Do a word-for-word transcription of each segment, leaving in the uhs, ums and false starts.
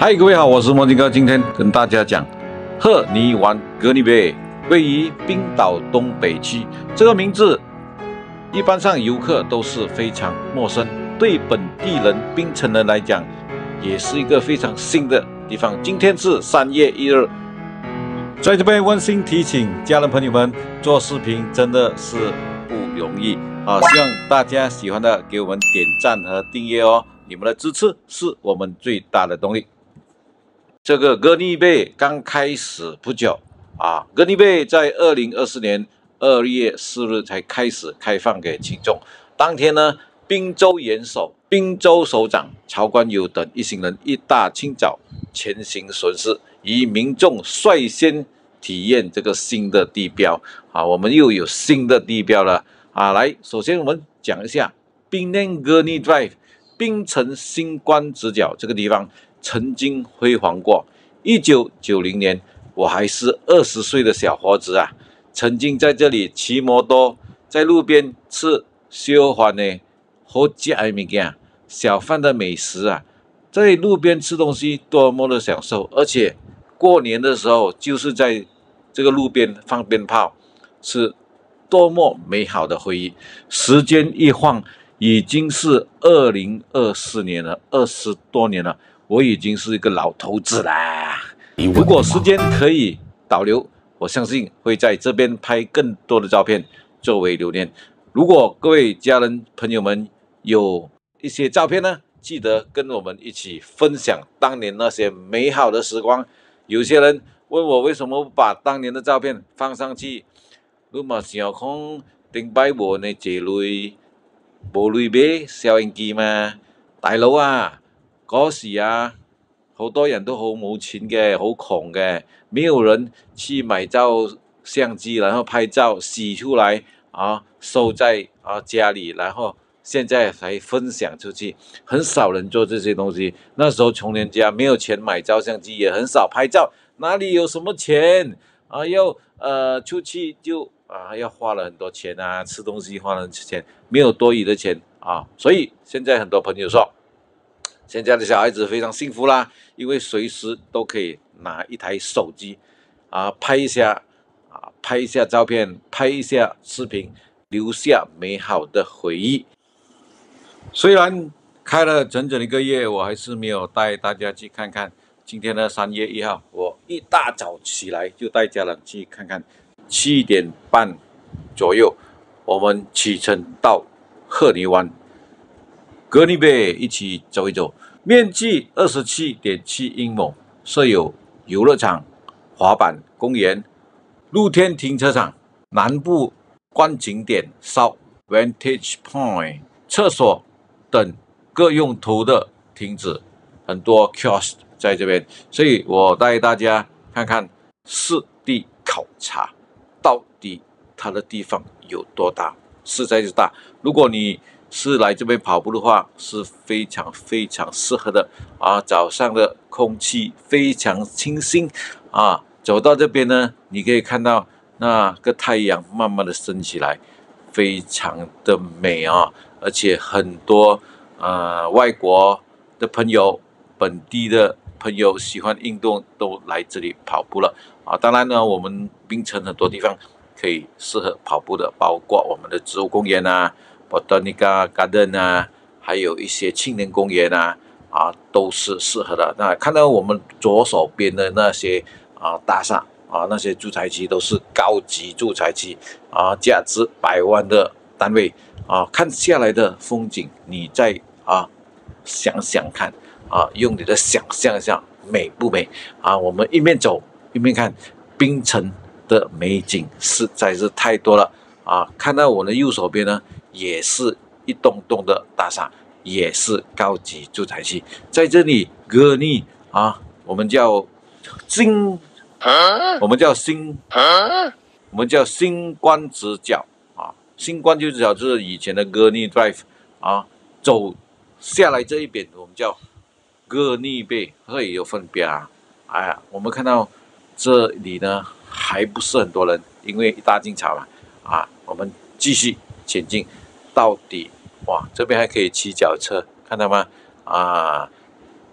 嗨，各位好，我是墨镜哥，今天跟大家讲赫尼湾格尼贝，位于冰岛东北区。这个名字一般上游客都是非常陌生，对本地人槟城人来讲，也是一个非常新的地方。今天是三月一日，在这边温馨提醒家人朋友们，做视频真的是不容易啊！希望大家喜欢的给我们点赞和订阅哦，你们的支持是我们最大的动力。这个格尼贝刚开始不久啊，格尼贝在二零二四年二月四日才开始开放给群众。当天呢，宾州元首、宾州首长曹冠友等一行人一大清早前行巡视，与民众率先体验这个新的地标啊。我们又有新的地标了啊！来，首先我们讲一下槟内格尼 Drive 槟城星光直角这个地方。曾经辉煌过。一九九零年，我还是二十岁的小伙子啊，曾经在这里骑摩托，在路边吃小贩的好食的物件，小贩的美食啊，在路边吃东西多么的享受，而且过年的时候就是在这个路边放鞭炮，是多么美好的回忆。时间一晃，已经是二零二四年了，二十多年了。我已经是一个老头子啦。如果时间可以倒流，我相信会在这边拍更多的照片作为留念。如果各位家人朋友们有一些照片呢，记得跟我们一起分享当年那些美好的时光。有些人问我为什么不把当年的照片放上去，你嘛想看顶摆无呢这类无类买收音机嘛，大佬啊！嗰時啊，好多人都好冇錢嘅，好窮嘅，沒有人去買照相機，然後拍照洗出來啊，收在啊家裡，然後現在才分享出去，很少人做這些東西。那時候窮人家沒有錢買照相機，也很少拍照，哪裡有什麼錢啊？要呃出去就啊要花了很多錢啊，吃東西花了很多錢，沒有多餘的錢啊，所以現在很多朋友說。現在的小孩子非常幸福啦，因為隨時都可以拿一台手機啊，拍一下啊，拍一下照片，拍一下視頻，留下美好的回憶。雖然開了整整一個月，我還是沒有帶大家去看看。今天呢，三月一號，我一大早起來就帶家人去看看。七點半左右，我們啟程到赫尼灣。格尼貝一起走一走，面積二十七點七英亩，設有遊樂場、滑板公園、露天停車場、南部觀景點 South Vantage Point、廁所等各用途的亭子，很多 kiosk 在這邊，所以我帶大家看看實地考察，到底它的地方有多大，實在是大。如果你是来这边跑步的话，是非常非常适合的啊！早上的空气非常清新啊，走到这边呢，你可以看到那个太阳慢慢的升起来，非常的美啊！而且很多呃外国的朋友、本地的朋友喜欢运动都来这里跑步了啊！当然呢，我们槟城很多地方可以适合跑步的，包括我们的植物公园啊。Botanica Garden 啊，还有一些青年公园啊，啊，都是适合的。那看到我们左手边的那些啊大厦啊，那些住宅区都是高级住宅区啊，价值百万的单位啊，看下来的风景，你再啊想想看啊，用你的想象一下美不美啊？我们一面走一面看，槟城的美景实在是太多了啊！看到我的右手边呢。也是一栋栋的大厦，也是高级住宅区。在这里，格尼啊，我们叫星，我们叫星，我们叫星光直角啊。星光直角就是以前的格尼 Drive 啊。走下来这一边，我们叫格尼贝，所以有分别啊。哎呀，我们看到这里呢，还不是很多人，因为一大清早嘛啊。我们继续前进。到底哇，这边还可以骑脚车，看到吗？啊，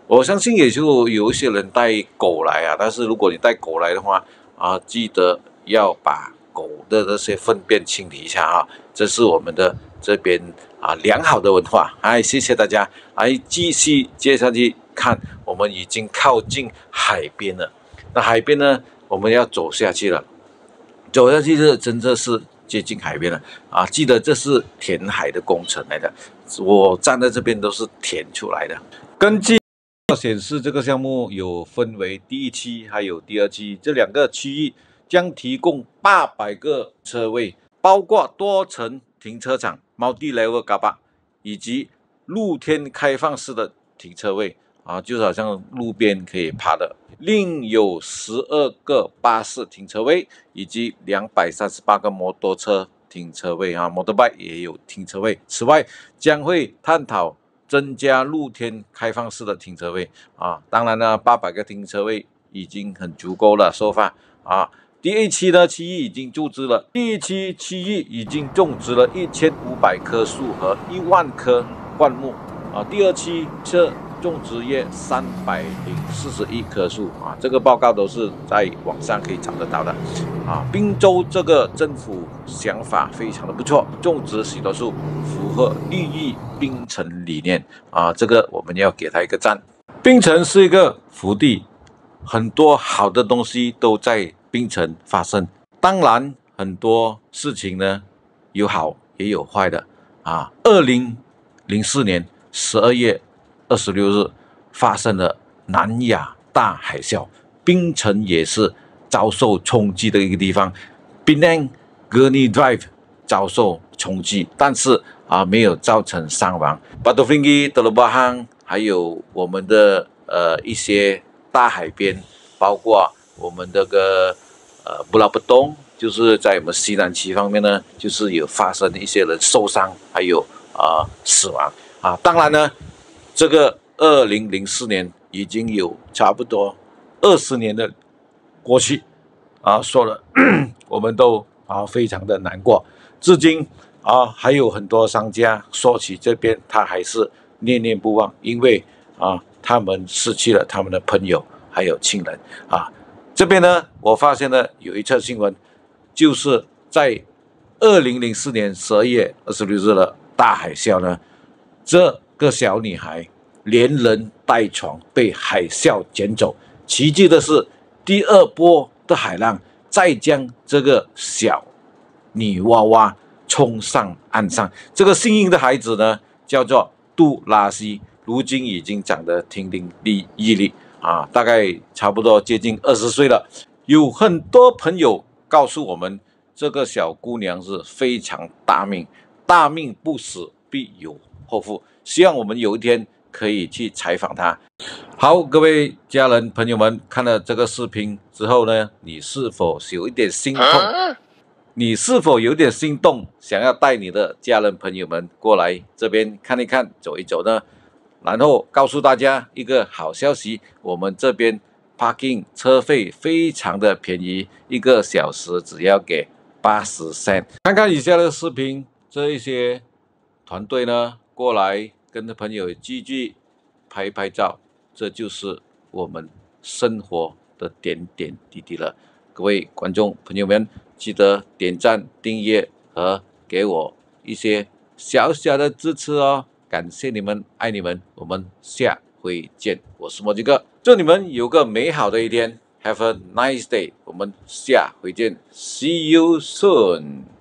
我相信也就有一些人带狗来啊，但是如果你带狗来的话啊，记得要把狗的那些粪便清理一下啊，这是我们的这边啊良好的文化。哎，谢谢大家，来继续接下去看，我们已经靠近海边了。那海边呢，我们要走下去了，走下去是真的是接近海边了啊！记得这是填海的工程来的，我站在这边都是填出来的。根据显示，这个项目有分为第一期还有第二期，这两个区域将提供八百个车位，包括多层停车场 （multi-level car park） 以及露天开放式的停车位啊，就好像路边可以趴的。另有十二个巴士停车位以及两百三十八个摩托车停车位啊 ，motorbike 也有停车位。此外，将会探讨增加露天开放式的停车位啊，当然呢，八百个停车位已经很足够了。说法啊，第一期的区域已经注资了，第一期区域已经种植了一千五百棵树和一万棵灌木啊，第二期这种植约三百零四十一棵树啊，这个报告都是在网上可以找得到的啊。滨州这个政府想法非常的不错，种植许多树，符合绿意槟城理念啊，这个我们要给他一个赞。槟城是一个福地，很多好的东西都在槟城发生。当然，很多事情呢有好也有坏的啊。二零零四年十二月二十六日发生了南亚大海啸，槟城也是遭受冲击的一个地方。Penang Gurney Drive 遭受冲击，但是啊没有造成伤亡。Batu Ferringhi、德鲁巴罕还有我们的呃一些大海边，包括我们这个呃布拉布东，就是在我们西南区方面呢，就是有发生一些人受伤，还有啊、呃、死亡啊。当然呢。这个二零零四年已经有差不多二十年的过去啊，说了我们都啊非常的难过，至今啊还有很多商家说起这边他还是念念不忘，因为啊他们失去了他们的朋友还有亲人啊。这边呢，我发现了有一则新闻，就是在二零零四年十二月二十六日的大海啸呢，这个小女孩连人带床被海啸卷走，奇迹的是，第二波的海浪再将这个小女娃娃冲上岸上。这个幸运的孩子呢，叫做杜拉西，如今已经长得亭亭玉立啊，大概差不多接近二十岁了。有很多朋友告诉我们，这个小姑娘是非常大命，大命不死必有后福。希望我们有一天可以去采访他。好，各位家人朋友们，看了这个视频之后呢，你是否有一点心痛？你是否有点心动，想要带你的家人朋友们过来这边看一看、走一走呢？然后告诉大家一个好消息，我们这边 parking 车费非常的便宜，一个小时只要给八十 cent。看看以下的视频，这一些团队呢过来跟着朋友聚聚拍拍照，这就是我们生活的点点滴滴了。各位观众朋友们，记得点赞、订阅和给我一些小小的支持哦，感谢你们，爱你们，我们下回见。我是墨迹哥，祝你们有个美好的一天 ，Have a nice day， 我们下回见 ，See you soon。